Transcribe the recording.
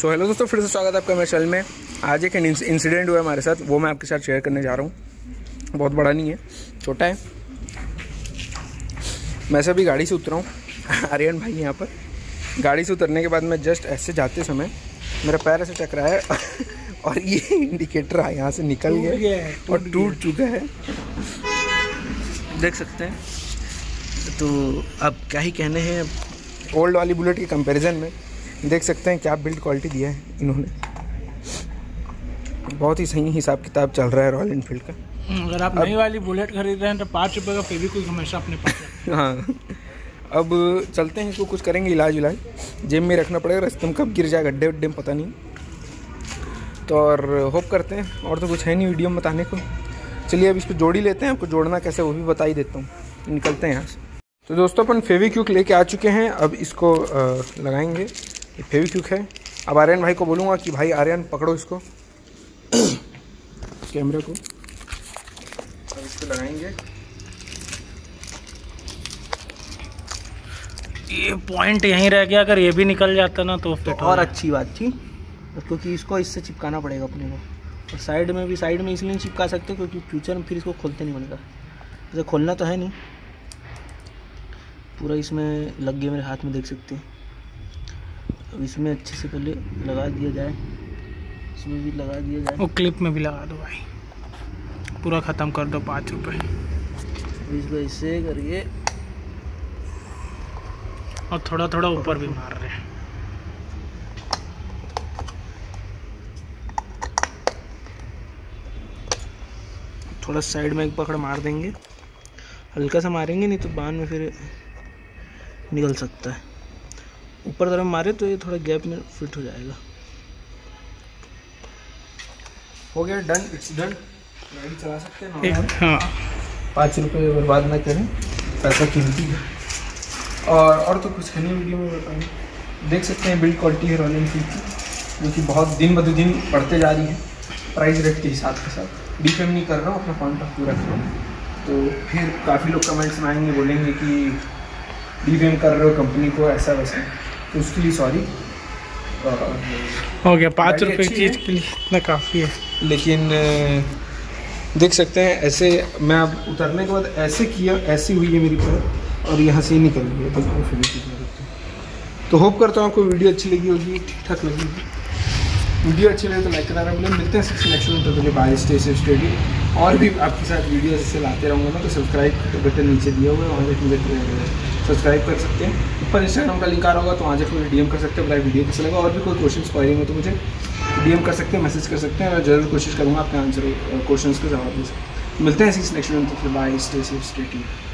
So hello दोस्तों, फिर से स्वागत है आपका मेरे चैनल में। आज एक इंसिडेंट हुआ है हमारे साथ, वो मैं आपके साथ शेयर करने जा रहा हूँ। बहुत बड़ा नहीं है, छोटा है। मैं से अभी गाड़ी से उतरा हूँ। आर्यन भाई यहाँ पर गाड़ी से उतरने के बाद मैं जस्ट ऐसे जाते समय मेरा पैर ऐसे टकराया है और ये इंडिकेटर यहाँ से निकल गया और टूट चुका है, देख सकते हैं। तो अब क्या ही कहने हैं, ओल्ड वाली बुलेट के कंपैरिजन में देख सकते हैं क्या बिल्ड क्वालिटी दिया है इन्होंने। बहुत ही सही हिसाब किताब चल रहा है रॉयल एनफील्ड का। अगर आप नई वाली बुलेट खरीद रहे हैं तो 5 रुपये का फेविक्विक हमेशा अपने पास रखें। हाँ, अब चलते हैं, इसको कुछ करेंगे इलाज जेब में रखना पड़ेगा, रास्ते में कब गिर जाए गड्ढे वड्ढे में पता नहीं। तो और होप करते हैं, और तो कुछ है नहीं वीडियो में बताने को। चलिए अब इसको जोड़ ही लेते हैं, आपको जोड़ना कैसे वो भी बता ही देता हूँ। निकलते हैं यहाँ से। तो दोस्तों अपन फेविक्विक लेके आ चुके हैं, अब इसको लगाएंगे। ये फेविक्विक है। अब आर्यन भाई को बोलूँगा कि भाई आर्यन पकड़ो इसको कैमरे को, अब इसको लगाएंगे। ये पॉइंट यहीं रह गया, अगर ये भी निकल जाता ना तो फिर और अच्छी बात थी, क्योंकि इसको इससे चिपकाना पड़ेगा अपने को। और साइड में इसलिए नहीं चिपका सकते क्योंकि फ्यूचर में फिर इसको खोलते नहीं बनेगा। इसे खोलना तो है नहीं, पूरा इसमें लग गया मेरे हाथ में, देख सकते हैं। अब इसमें अच्छे से पहले लगा दिया जाए, इसमें भी लगा दिया जाए, वो क्लिप में भी लगा दो भाई, पूरा ख़त्म कर दो 5 रुपये। इसको ऐसे करिए और थोड़ा थोड़ा ऊपर भी मार रहे हैं। थोड़ा साइड में एक पकड़ मार देंगे, हल्का सा मारेंगे, नहीं तो बाद में फिर निकल सकता है। ऊपर तरफ मारे तो ये थोड़ा गैप में फिट हो जाएगा। हो गया, डन, इट्स डन। गाड़ी चला सकते हैं। हाँ, 5 रुपये बर्बाद ना करें, पैसा कीमती है। और तो कुछ है नहीं वीडियो में बताऊँ। देख सकते हैं बिल्ड क्वालिटी है रॉयल एनफील्ड की, जो कि बहुत दिन ब दिन बढ़ते जा रही है प्राइस रेट के हिसाब के साथ। डिफेम नहीं कर रहा हूँ, अपना पॉइंट ऑफ व्यू रख रहा हूँ। तो फिर काफ़ी लोग कमेंट्स में आएंगे, बोलेंगे कि डिफेम कर रहे हो कंपनी को, ऐसा वैसा, तो उसके लिए सॉरी। हो गया 5 रुपये की चीज़ के लिए इतना काफ़ी है। लेकिन देख सकते हैं ऐसे, मैं अब उतरने के बाद ऐसे किया, ऐसी हुई है मेरी पैर और यहाँ से ही निकल गई है। तो होप करता हूँ आपको वीडियो अच्छी लगी होगी, ठीक ठाक लगेगी। वीडियो अच्छी लगे तो लाइक करना बोले। मिलते हैं नेक्स्ट में, तो bye, stay safe, stay tuned. और भी आपके साथ वीडियो जैसे लाते रहूँगा ना, तो सब्सक्राइब बटन नीचे दिया हुआ है, वहाँ जाकर मुझे सब्सक्राइब कर सकते हैं। ऊपर इंस्टाग्राम का लिंक आ रहा होगा, तो वहाँ जाकर मुझे डीएम कर सकते हैं, बताइए वीडियो कैसा लगा। और भी कोई क्वेश्चन क्वारी में तो मुझे डीएम कर सकते हैं, मैसेज कर सकते हैं। मैं जरूर कोशिश करूँगा आपके आंसर क्वेश्चन के जवाब दे सकते। मिलते हैं इसी नेक्स्ट में, तो फिर bye, stay safe, stay tuned.